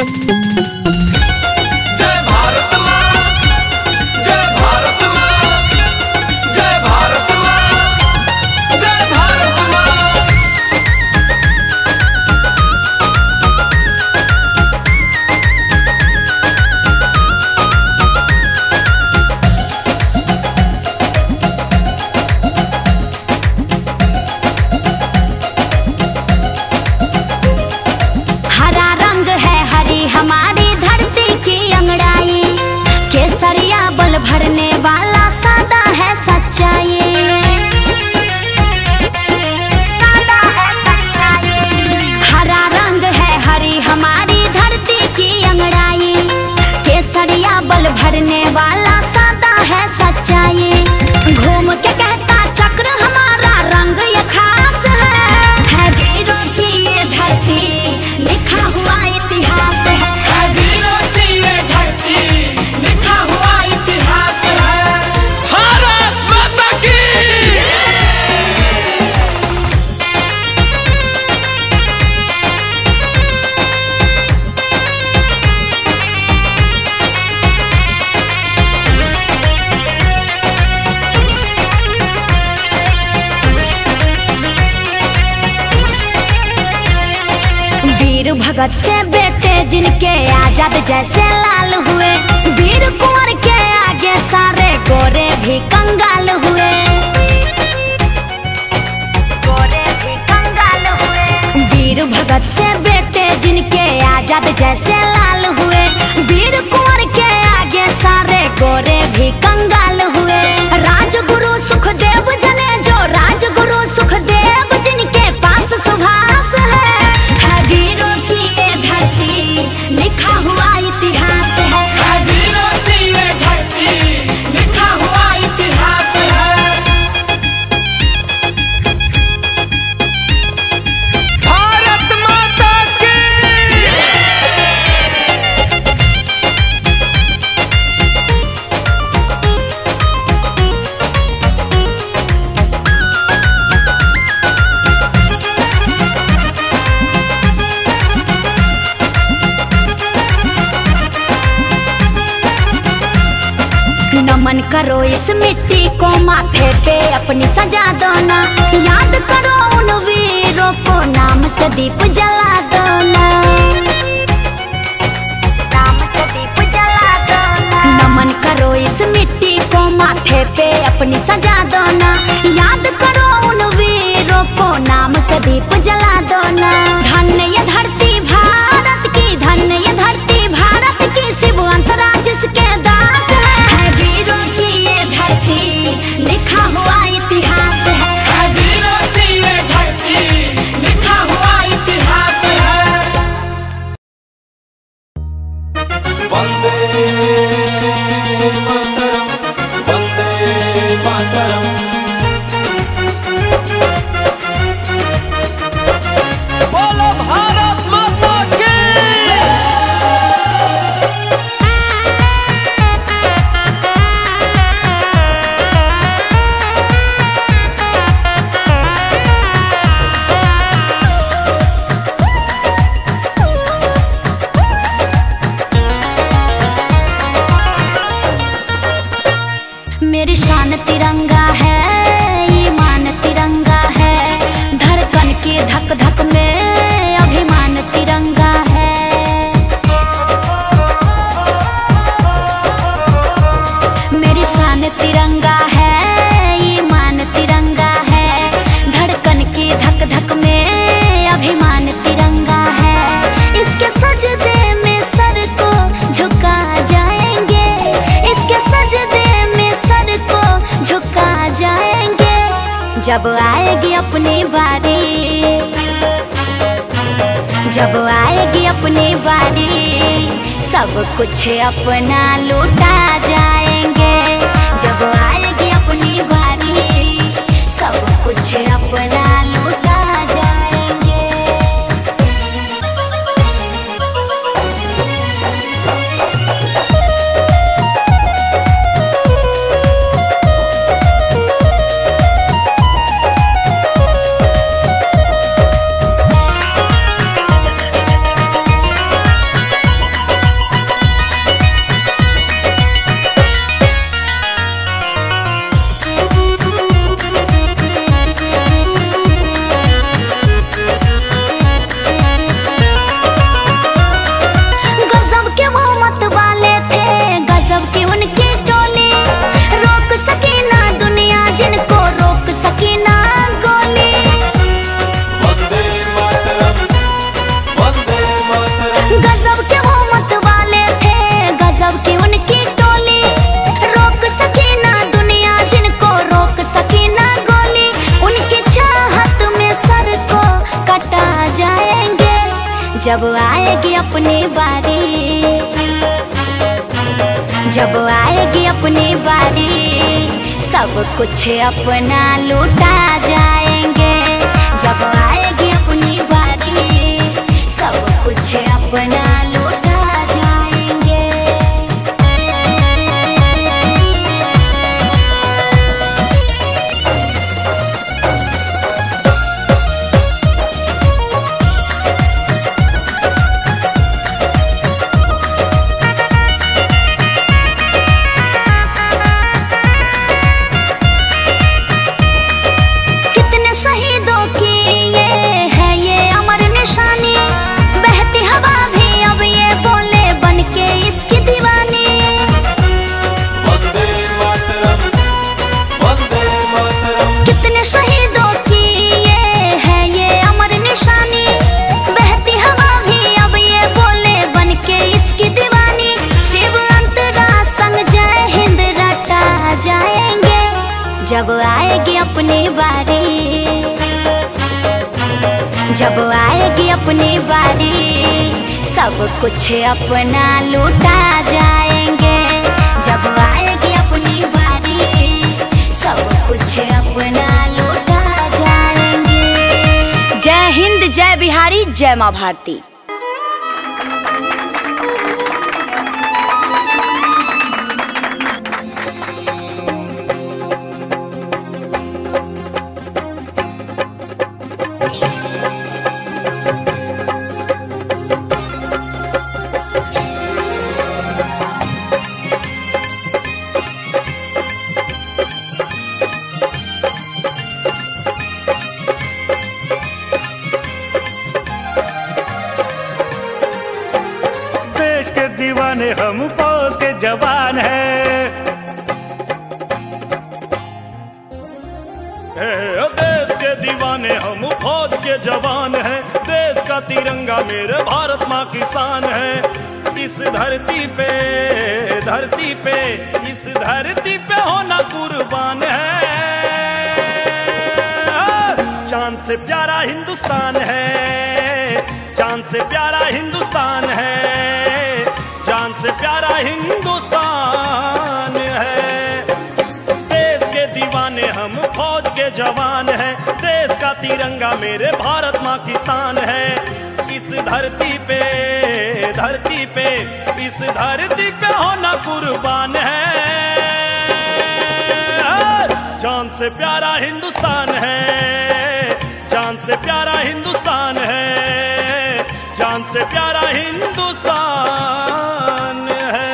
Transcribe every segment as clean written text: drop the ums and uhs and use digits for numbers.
भगत से बेटे जिनके आजाद जैसे लाल हुए, वीर कुंवर के आगे सारे गोरे भी कंगाल हुए, गोरे भी कंगाल हुए। वीर भगत से बेटे जिनके आजाद जैसे लाल हुए, वीर कुंवर के आगे सारे गोरे भी कंगाल हुए। राजगुरु सुखदेव जने जो राजगुरु सुखदेव जिनके पास सुभाष है वीरों की ये धरती लिखा हुआ इतिहास है वीरों की ये धरती लिखा हुआ इतिहास है। भारत माता की नमन करो इस मिट्टी को माथे पे अपनी सजा दो ना, याद करो उन वीरों को नाम से दीप जला दो ना, नाम से दीप जला दो ना। नमन करो इस मिट्टी को माथे पे अपनी सजा दो ना, याद करो उन वीरों को नाम से दीप जला दो ना। धन्य ये धरती भारत की, धन्य ये धरती भारत की, शिव अंतरा जिसके दास है वीरों की ये धरती लिखा हुआ इतिहास है वीरों की ये धरती लिखा हुआ इतिहास है। वंदे मातरम, वंदे मातरम। बोलो भारत माता की। मेरी शान तिरंगा है, ईमान तिरंगा है, धड़कन की धक धक में अभिमान तिरंगा है। मेरी शान तिरंगा है, ईमान तिरंगा है, धड़कन की धक धक में अभिमान तिरंगा है। इसके सजदे में सर को झुका जाएंगे, इसके सजदे सर को झुका जाएंगे। जब आएगी अपनी बारी, जब आएगी अपनी बारी, सब कुछ अपना लूटा जाएंगे। जब आएगी अपनी बारी, सब कुछ अपना लूटा जाएंगे। गजब के वो मत वाले थे, गजब की उनकी टोली। रोक सकी ना दुनिया जिनको रोक सकी ना गोली। उनकी चाहत में सर को कटा जाएंगे जब आएगी अपनी बारी, जब आएगी अपनी बारी सब कुछ अपना लूटा जाएंगे। जब आएगी अपनी बारी सब कुछ अपना लूटा जाएंगे। शहीदों की ये है ये अमर निशानी, बहती हवा भी अब ये बोले बन के इसकी दीवानी। वंदे मातरम, वंदे मातरम। कितने शहीदों की ये है ये अमर निशानी, बहती हवा भी अब ये बोले बन के इसकी दीवानी। शिव अंतरा संग जय हिंद रटा जाएंगे जब आएगी अपनी बारी, जब आएगी अपनी बारी सब कुछ अपना लूटा जाएंगे। जब आएगी अपनी बारी सब कुछ अपना लूटा जाएंगे। जय हिंद, जय बिहारी, जय माँ भारती। दीवाने हम फौज के जवान हैं, देश के दीवाने हम फौज के जवान हैं। देश का तिरंगा मेरे भारत माँ की शान है। इस धरती पे, धरती पे, इस धरती पे होना कुर्बान है। चांद से प्यारा हिंदुस्तान है, चांद से प्यारा हिंदुस्तान है, चांद से प्यारा हिंदुस्तान है। देश के दीवाने हम फौज के जवान हैं। देश का तिरंगा मेरे भारत माँ की शान है। इस धरती पे, धरती पे, इस धरती पे होना कुर्बान है। चांद से प्यारा हिंदुस्तान है, चांद से प्यारा हिंदुस्तान है, चांद से प्यारा हिंदुस्तान है।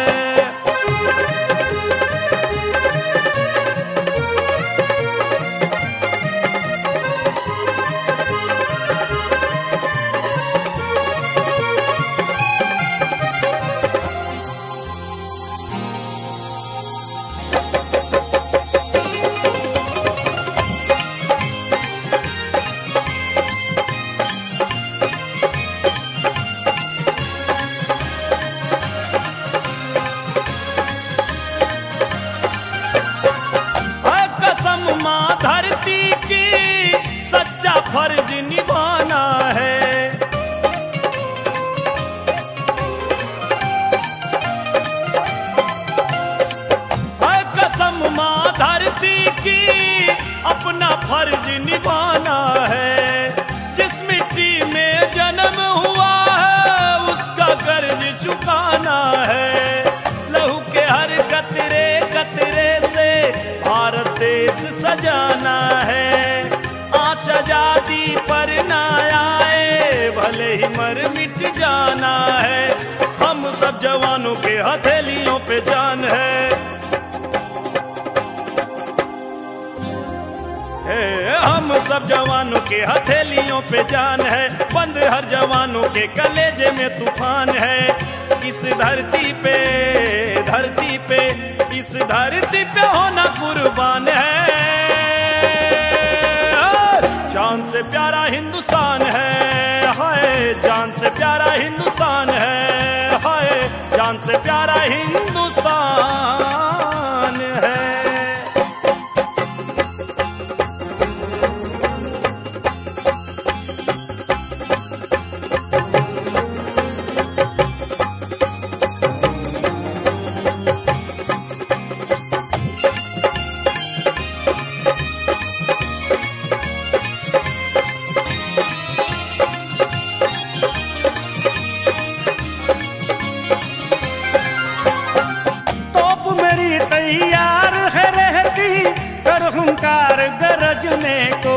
धरती की सच्चा फर्ज निभाना है। कसम माँ धरती की अपना फर्ज निभाना है। जिस मिट्टी में जन्म हुआ है उसका कर्ज चुकाना है। लहू के हर कतरे कतरे से भारत देश सजाना है। आँच आजादी पर ना आए भले ही मर मिट जाना है। हम सब जवानों के हथेलियों पे जान है। हम सब जवानों के हथेलियों पे जान है। बंद हर जवानों के कलेजे में तूफान है। इस धरती पे, धरती पे, इस धरती पे होना कुर्बान है। जान से प्यारा हिंदुस्तान है, हाय जान से प्यारा हिंदुस्तान है। जान से प्यारा हिंदुस्तान है। तैयार है रहती कर हुंकार गरजने को,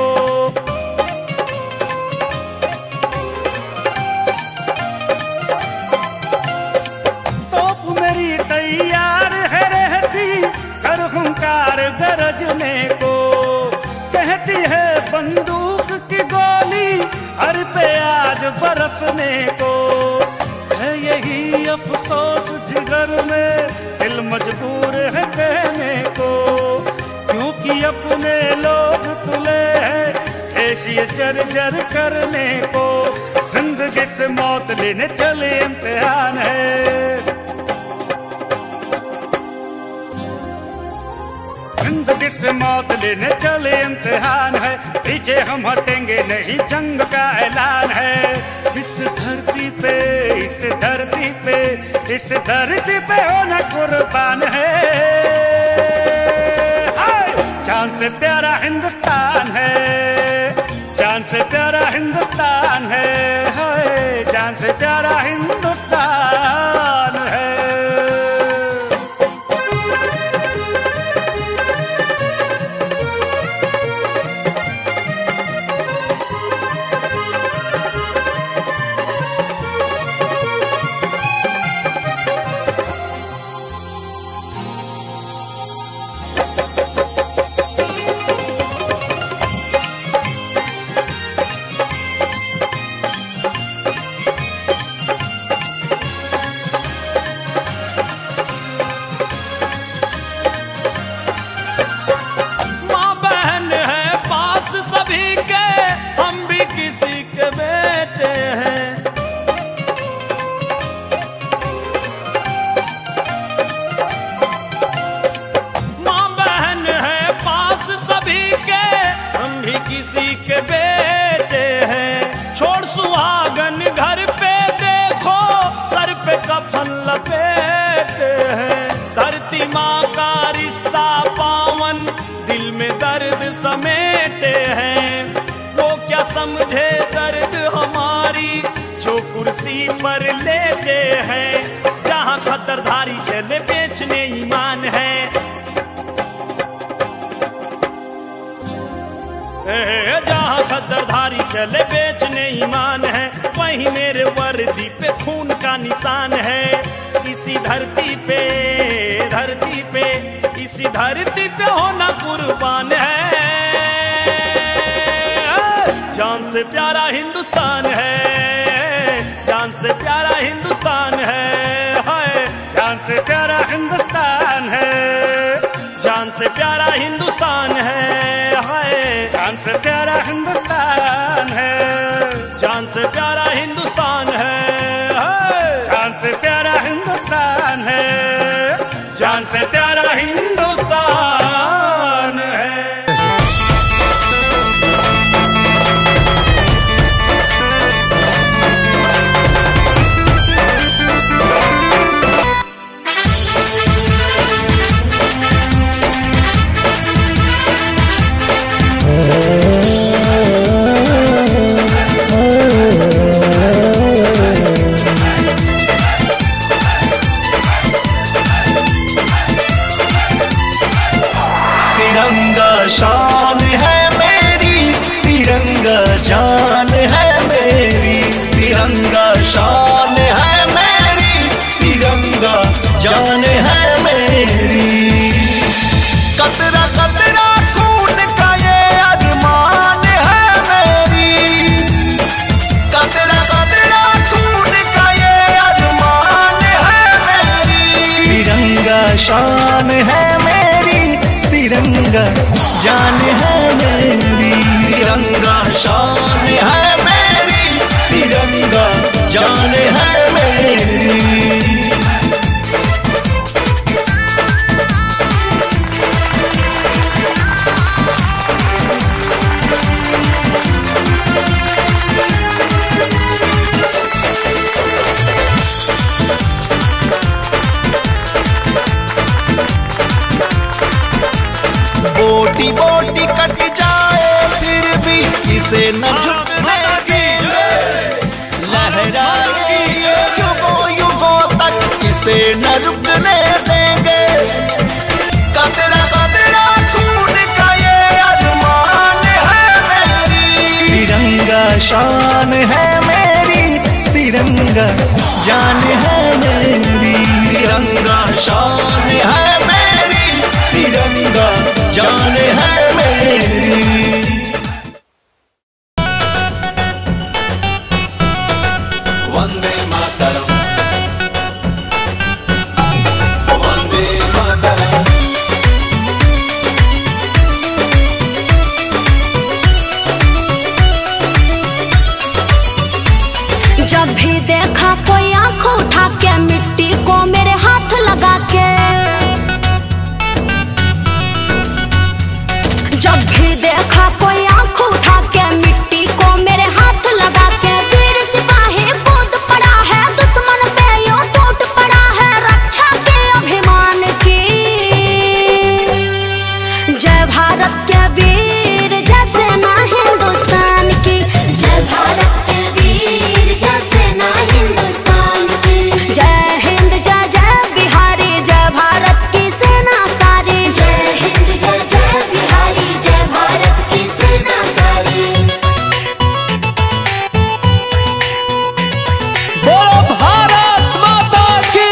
तोप मेरी तैयार है रहती कर हुंकार गरजने को। कहती है बंदूक की गोली हर पे आज बरसने को। है यही अफसोस जिगर में दिल मजबूर है कहने को, क्योंकि अपने लोग तुले हैं देश ये जर्जर करने को। जिंदगी से मौत लेने चले इम्तिहान है, जिंदगी से मौत लेने चले इम्तिहान है। पीछे हम हटेंगे नहीं जंग का ऐलान है। इस धरती पे इस धरती पे इस धरती पे होना कुर्बान है। जान से प्यारा हिंदुस्तान है, जान से प्यारा हिंदुस्तान है, जान से प्यारा हिंदुस्तान है। किसी के बेटे हैं, छोड़ सुहागन घर पे देखो सर पे कफन लपेटे हैं। धरती माँ का रिश्ता पावन दिल में दर्द समेटे हैं। वो क्या समझे दर्द हमारी जो कुर्सी पर लेटे हैं। जहाँ खतरधारी चले बेचने ईमान है, जहाँ खतरधारी चले बेचने ईमान है। वहीं मेरे वर्दी पे खून का निशान है। इसी धरती पे इसी धरती पे होना कुर्बान है। जान से प्यारा हिंदुस्तान है, जान से प्यारा हिंदुस्तान है, जान से प्यारा हिंदुस्तान है, जान से प्यारा हिंदुस्तान है, जान से प्यारा हिंदुस्तान है, जान से प्यारा हिंदुस्तान है, जान से प्यारा हिंदुस्तान है, जान से प्यारा हिंदुस्तान है। तिरंगा शान है मेरी, तिरंगा जान है मेरी, तिरंगा शान है मेरी, तिरंगा जान है मेरी। कतरा कतरा खून का ये अरमान है मेरी, कतरा कतरा खून का ये अरमान है मेरी। तिरंगा शान है मेरी, तिरंगा जान है मेरी, तिरंगा शान है मेरी, तिरंगा जान है मेरी। छोटी बोटी कट जाए फिर भी इसे न झुकने देंगे। लहराए युगों युगों तक इसे न रुकने देंगे। कतरा कतरा खून का ये अरमान है मेरी। तिरंगा शान है मेरी, तिरंगा जान है मेरी। तिरंगा शान है मेरी, तिरंगा जान है मेरी। वंदे मातरम, वंदे मातरम। जब भी देखा कोई आंख उठा के मिट्टी को मेरे हाथ लगा के, जब भी देखा कोई आंख उठा के मिट्टी को मेरे हाथ लगा के, वीर सिपाही कूद पड़ा है दुश्मन पे यूं टूट पड़ा है रक्षा के अभिमान की। जय भारत के वीर जैसे ना हिंदुस्तान की, जय भारत के वीर जैसे ना हिंदुस्तान की। जय हिंद जय जय बिहारी, जय भारत की सेना सारी। जय हिंद जय जय बिहारी, जय भारत की सेना सारी। बोलो भारत माता की।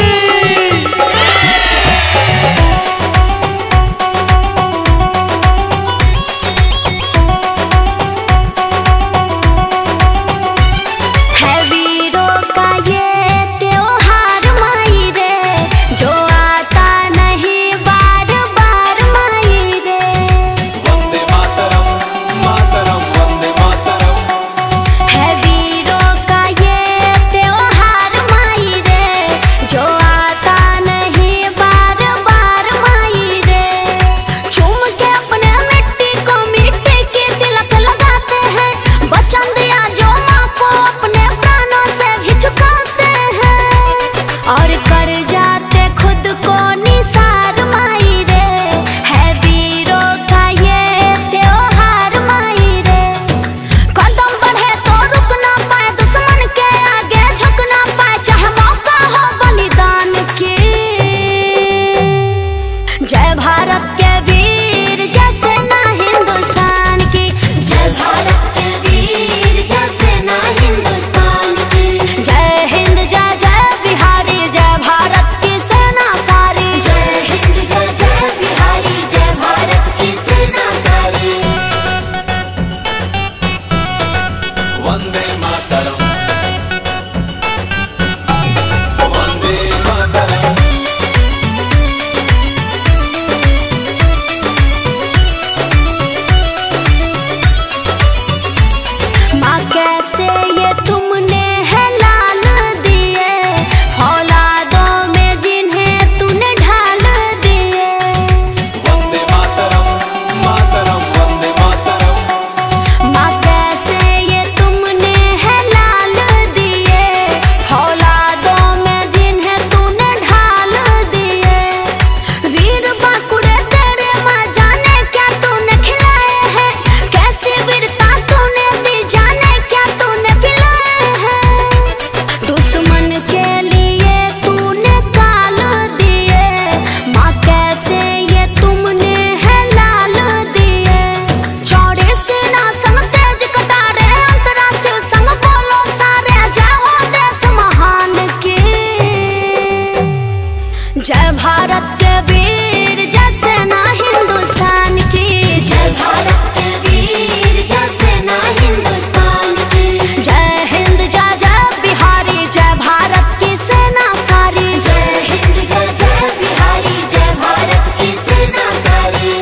है वीरों का ये त्योहार माई रे, जो आता नहीं बार बार माई रे। वंदे मातरम, मातरम वंदे मातरम। है वीरों का ये त्योहार माई रे, जो आता नहीं बार बार माई रे। चूम के अपने मिट्टी को मिट्टी की तिलक लगाते हैं, वचन दिया जो माँ को अपने प्राणों से भी झुकाते हैं, और कर जाते खुद को निसार माई रे। है वीरों का ये त्योहार माई रे। कदम बढ़े तो रुक ना पाए, दुश्मन के आगे झुक ना पाए, चाहे मौका हो बलिदान की। जय भारत के वीर जैसे ना हिंदुस्तान की, जय भारत के वीर जैसे ना हिंदुस्तान की। जय हिंद जय जय बिहारी, जय भारत की सेना सारी। जय हिंद जय जय बिहारी, जय भारत की सेना सारी। वंदे मातरम, वंदे मातरम। माँ कैसे ये तुमने है लाल दिए, औलादों में जिन्हें तूने ढाल दिए। वंदे मातरम, मातरम वंदे मातरम। माँ कैसे ये तुमने है लाल दिए, औलादों में जिन्हें तूने ढाल दिए। वीर बाकुड़े तेरे माँ जाने क्या तूने खिलाए हैं, कैसी वीरता तूने दी जाने क्या तूने पिलाए हैं। दुश्मन के लिए तूने काल दिए, माँ कैसे ये तुमने है लाल दिए। चौड़े सेना संग तेज कटारे, अंतरा शिव संग बोलो सारे, जय हो देश महान की। जय भारत के वीर जैसे ना हिंदुस्तान की, जय भारत के वीर जैसे ना हिंदुस्तान की। जय हिंद जय जय बिहारी, जय भारत की सेना सारी। जय हिंद जय जय बिहारी, जय भारत की सेना सारी।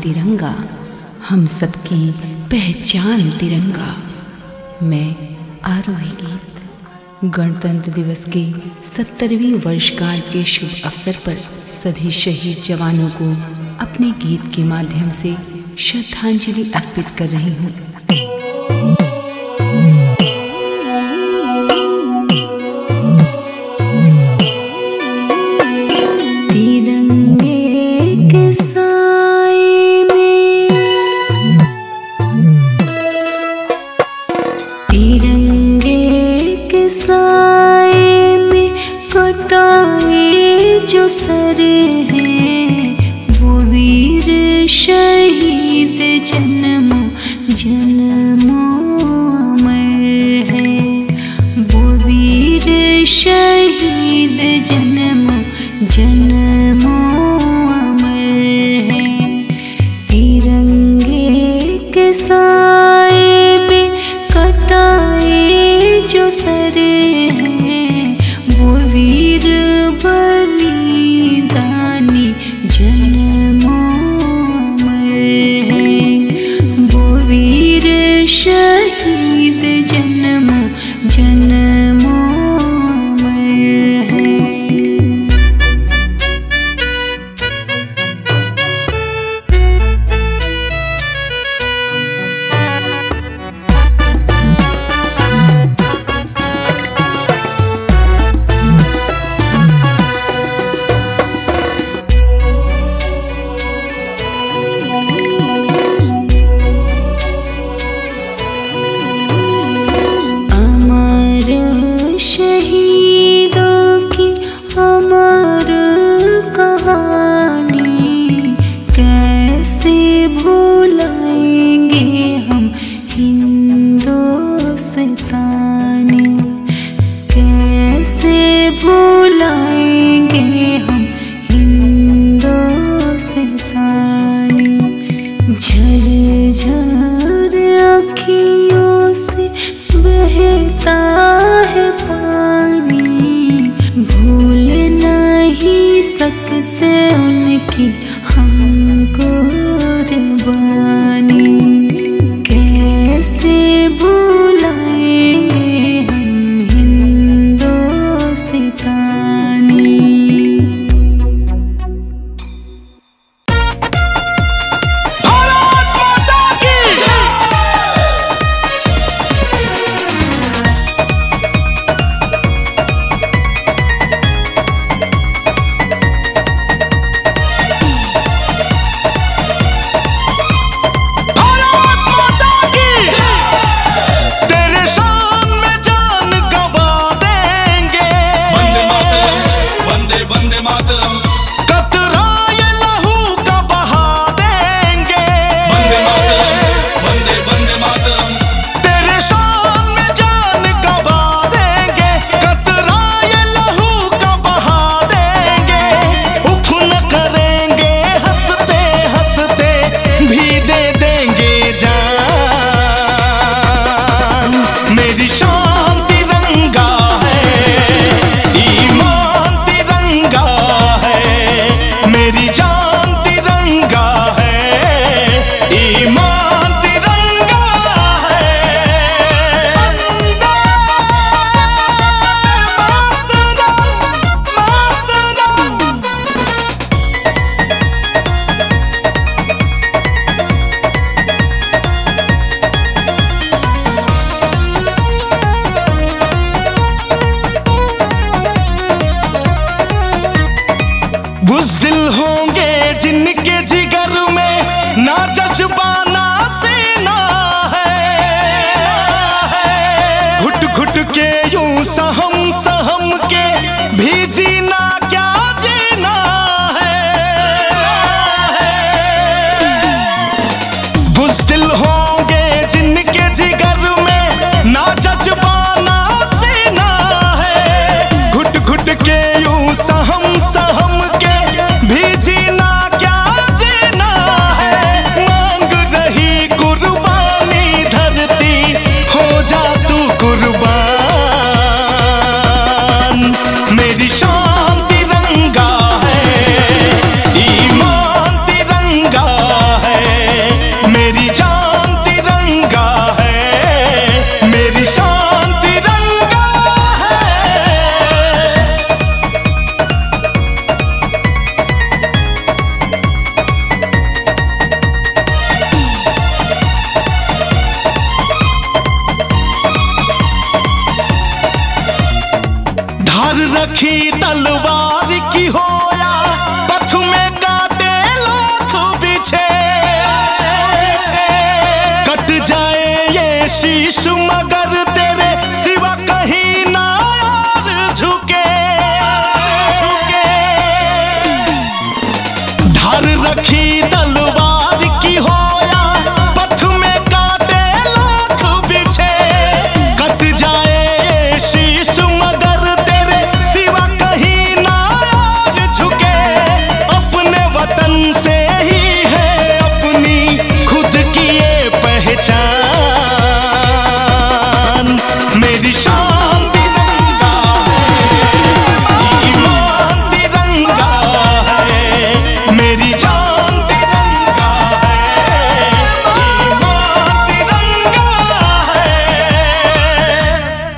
तिरंगा, हम सबकी पहचान तिरंगा। मैं आरोही गीत गणतंत्र दिवस के 70वीं वर्षगांठ के शुभ अवसर पर सभी शहीद जवानों को अपने गीत के माध्यम से श्रद्धांजलि अर्पित कर रही हूँ। धर रखी तलवार की होया पथ में काटे लाख बिछे, कट जाए ये शीश मगर तेरे सिवा कहीं ना और झुके, धर रखी तलवार की होया पथ में काटे लाख बिछे, कट जाए ये शीश मगर तेरे सिवा कहीं ना और झुके। अपने वतन से ही है अपनी खुद की ये पहचान, मेरी शान तिरंगा है, ईमान तिरंगा है, मेरी जान तिरंगा है, ईमान तिरंगा है।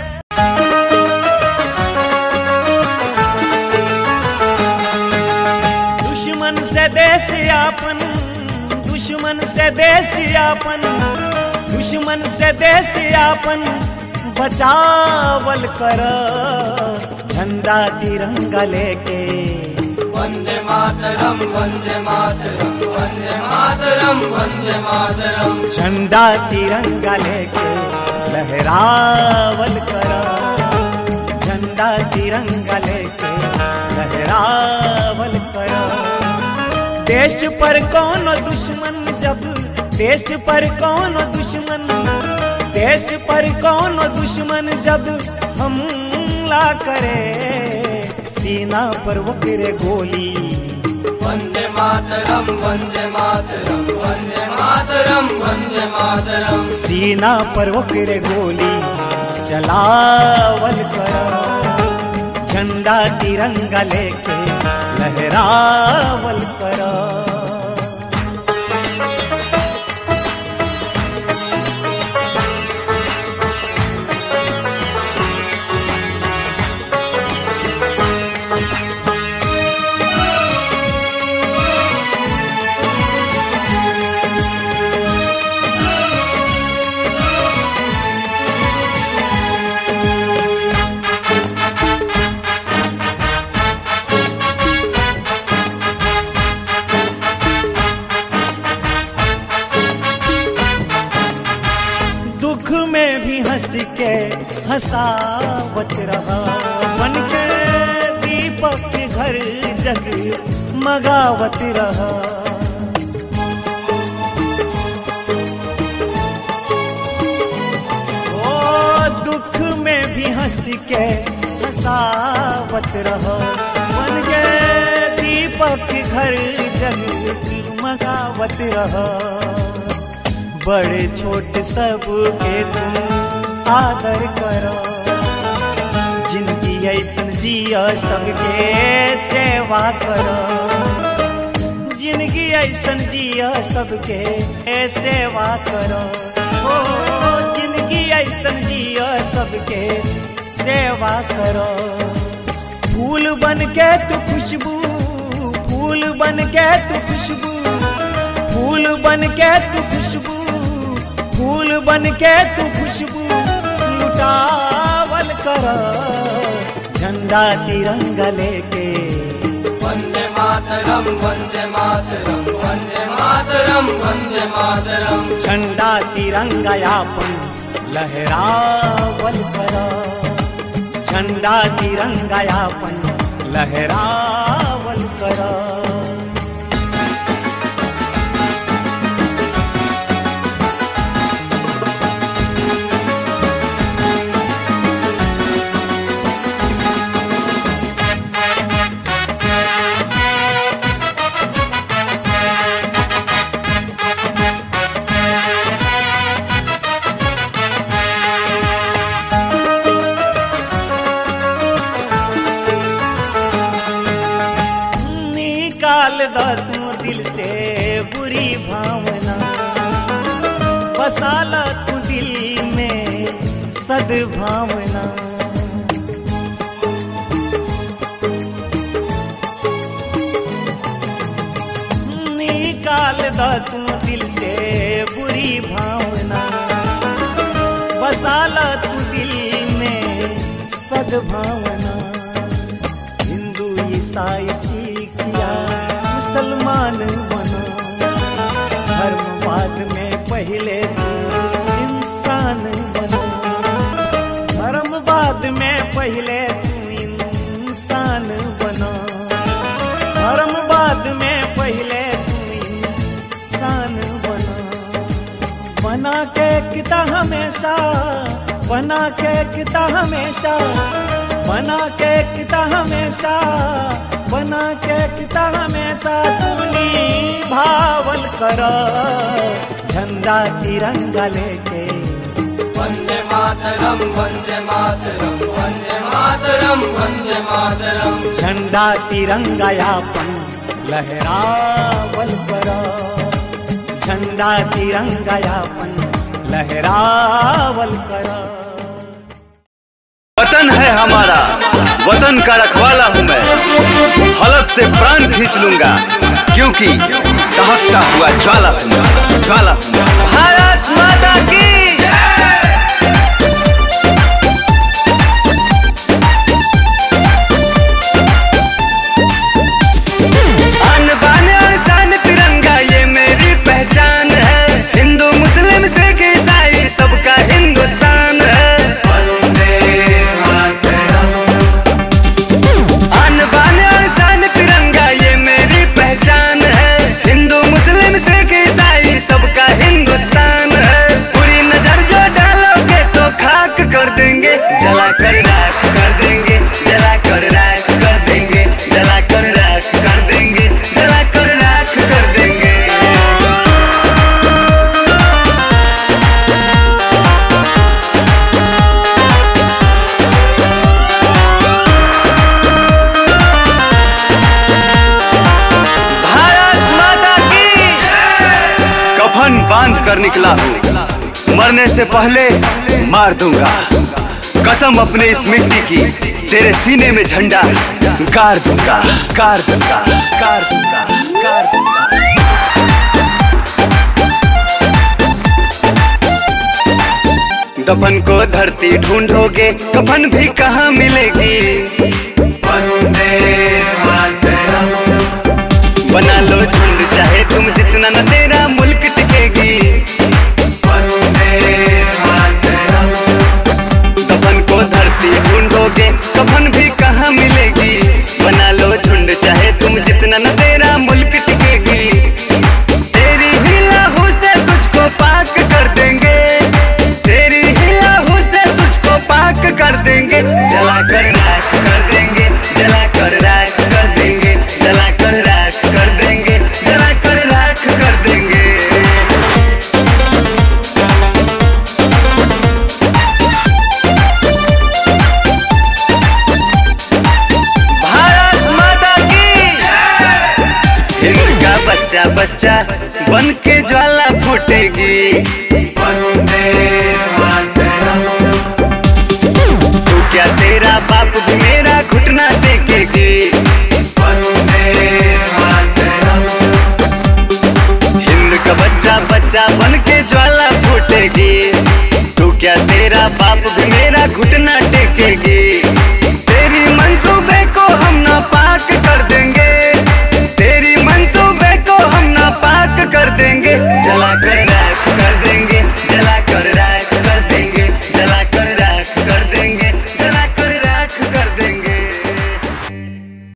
दुश्मन से देश यापन, दुश्मन से देश यापन, दुश्मन से देश यापन बचावल कर, झंडा तिरंगा लेके वंदे मातरम वंदे मातरम वंदे मातरम वंदे मातरम। झंडा तिरंगा लेके लहरावल कर, झंडा तिरंगा लेके लहरावल कर। देश पर कौन दुश्मन जब, देश पर कौन दुश्मन, देश पर कौन दुश्मन जब हमला करे, सीना पर वो फिरे गोली। वंदे मातरम वंदे मातरम वंदे मातरम वंदे मातरम। सीना पर वो फिरे गोली चलावल करो, झंडा तिरंगा लेके लहरावल करो। दुख में भी हंस के हंसावत रहा, बन के दीपक के घर जग मगावत रहा। ओ दुख में भी हंस के हंसावत रहा, बन के दीपक के घर जग मगावत रहा। बड़े छोटे सबके तुम आदर करो, जिनकी ऐसन जिया सबके सेवा करो, जिनकी ऐसन जिया सबके सेवा करो। ओ जिनकी ऐसन जिया सबके सेवा करो। फूल बन के तू खुशबू, फूल बन के तू खुशबू, फूल बन के तू खुशबू, फूल बन के तू खुशबू लुटावल कर, झंडा तिरंगा लेके। वंदे मातरम वंदे मातरम वंदे मातरम वंदे मातरम। झंडा तिरंगा यापन लहरावल कर, झंडा तिरंगा यापन लहरावल कर। तू दिल से बुरी भावना, बसाला तू दिल में सद्भावना। निकाल दो तू दिल से बुरी भावना, बसाला तू दिल में सद्भावना। ईसाई सीख या मुसलमान बनो, धर्मवाद में पहले तू इंसान बनो, धर्मवाद में पहले तू इंसान बनो, धर्मवाद में पहले तू इंसान बनो। बना के किता हमेशा, बना के किता हमेशा, बना के किता हमेशा, बना के किता हमेशा तूनी भावल करो झंडा तिरंगा लेके। वंदे मातरम वंदे मातरम वंदे मातरम वंदे मातरम। झंडा तिरंगा यापन लहरावल करो, झंडा तिरंगा यापन लहरावल करो। वतन है हमारा, वतन का रखवाला हूँ मैं, हलफ से प्राण खींच लूंगा, क्योंकि दहकता हुआ ज्वाला हूँ मैं, ज्वाला हूँ मैं। भारत माता की आन बान और शान तिरंगा ये मेरी पहचान है, हिंदू मुस्लिम सिख ईसाई सबका हिंदुस्तान है। आन बान और शान तिरंगा ये मेरी पहचान है, हिंदू मुस्लिम सिख ईसाई सबका हिंदुस्तान है। पूरी नजर जो डालोगे तो खाक कर देंगे, जला कर राख कर देंगे, जला कर राख कर देंगे, जला कर राख कर देंगे, जला कर राख कर देंगे। भारत माता की कफन बांध कर निकला हूँ, मरने से पहले मार दूंगा कसम अपने इस मिट्टी की, तेरे सीने में झंडा गाड़ दूंगा, गाड़ दूंगा, गाड़ दूंगा, गाड़ दूंगा। दफन को धरती ढूंढोगे कफन भी कहाँ मिलेगी। वंदे मातरम। बना लो झुंड चाहे तुम जितना, न तेरा मुल्क टिकेगी। वंदे मातरम। दफन को धरती ढूंढोगे कफन भी कहाँ मिलेगी। बना लो झुंड चाहे तुम जितना, न तेरा मुल्क टिकेगी। तेरी ही लहू से तुझको पाक कर देंगे, तेरी ही लहू से तुझको पाक कर देंगे। जला कर राख कर देंगे, जला कर राख कर देंगे, जला कर राख कर देंगे, जला कर राख कर देंगे। भारत माता की हिंद का बच्चा बच्चा बन के ज्वाला फूटेगी। वंदे मातरम। तू क्या तेरा बाप भी मेरा घुटना टेकेगी। वंदे मातरम। हिंद का बच्चा बच्चा बन के ज्वाला फूटेगी। तू क्या तेरा बाप भी मेरा घुटना टेकेगी।